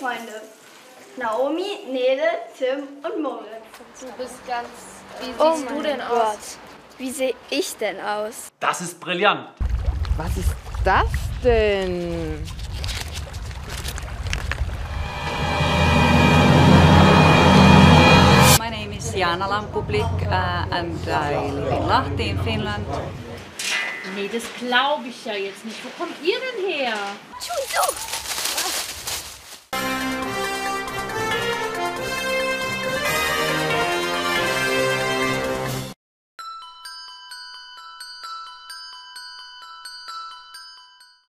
Freunde. Naomi, Nele, Tim und Moritz. Du bist ganz... Wie siehst du denn aus? Wie sehe ich denn aus? Das ist brillant. Was ist das denn? My name is Jana Lampublik and I live in Lahti in Finland. Nee, das glaube ich ja jetzt nicht. Wo kommt ihr denn her? Tschu,